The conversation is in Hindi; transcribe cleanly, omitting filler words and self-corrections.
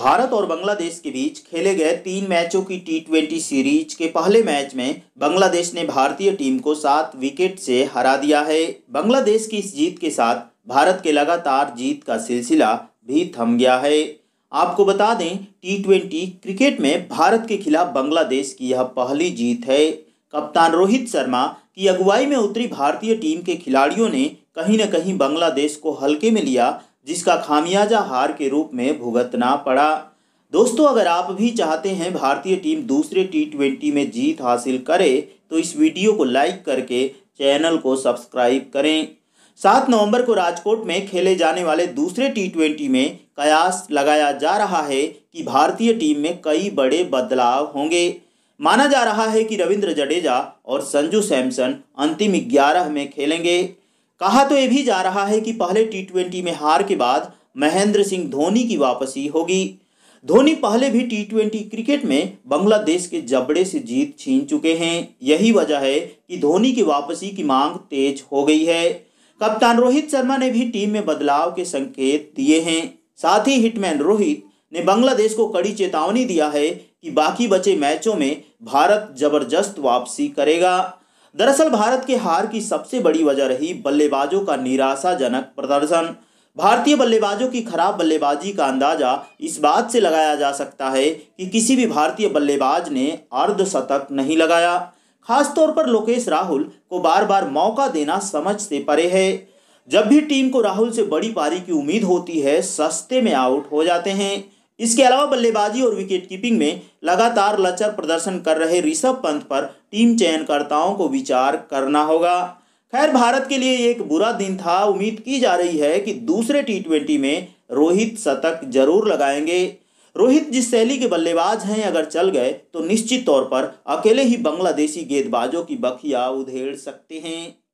भारत और बांग्लादेश के बीच खेले गए 3 मैचों की टी20 सीरीज के पहले मैच में बांग्लादेश ने भारतीय टीम को 7 विकेट से हरा दिया है। बांग्लादेश की इस जीत के साथ भारत के लगातार जीत का सिलसिला भी थम गया है। आपको बता दें, टी20 क्रिकेट में भारत के खिलाफ बांग्लादेश की यह पहली जीत है। कप्तान रोहित शर्मा की अगुवाई में उतरी भारतीय टीम के खिलाड़ियों ने कहीं न कहीं बांग्लादेश को हल्के में लिया, जिसका खामियाजा हार के रूप में भुगतना पड़ा। दोस्तों, अगर आप भी चाहते हैं भारतीय टीम दूसरे टी20 में जीत हासिल करे तो इस वीडियो को लाइक करके चैनल को सब्सक्राइब करें। 7 नवंबर को राजकोट में खेले जाने वाले दूसरे टी20 में कयास लगाया जा रहा है कि भारतीय टीम में कई बड़े बदलाव होंगे। माना जा रहा है कि रविंद्र जडेजा और संजू सैमसन अंतिम 11 में खेलेंगे। कहा तो ये भी जा रहा है कि पहले टी20 में हार के बाद महेंद्र सिंह धोनी की वापसी होगी। धोनी पहले भी टी20 क्रिकेट में बांग्लादेश के जबड़े से जीत छीन चुके हैं। यही वजह है कि धोनी की वापसी की मांग तेज हो गई है। कप्तान रोहित शर्मा ने भी टीम में बदलाव के संकेत दिए हैं। साथ ही हिटमैन रोहित ने बांग्लादेश को कड़ी चेतावनी दिया है कि बाकी बचे मैचों में भारत जबरदस्त वापसी करेगा। दरअसल भारत के हार की सबसे बड़ी वजह रही बल्लेबाजों का निराशाजनक प्रदर्शन। भारतीय बल्लेबाजों की खराब बल्लेबाजी का अंदाजा इस बात से लगाया जा सकता है कि किसी भी भारतीय बल्लेबाज ने अर्धशतक नहीं लगाया। खासतौर पर लोकेश राहुल को बार बार मौका देना समझ से परे है। जब भी टीम को राहुल से बड़ी पारी की उम्मीद होती है, सस्ते में आउट हो जाते हैं। इसके अलावा बल्लेबाजी और विकेट कीपिंग में लगातार लचर प्रदर्शन कर रहे ऋषभ पंत पर टीम चयनकर्ताओं को विचार करना होगा। खैर, भारत के लिए एक बुरा दिन था। उम्मीद की जा रही है कि दूसरे टी20 में रोहित शतक जरूर लगाएंगे। रोहित जिस शैली के बल्लेबाज हैं, अगर चल गए तो निश्चित तौर पर अकेले ही बांग्लादेशी गेंदबाजों की बखिया उधेड़ सकते हैं।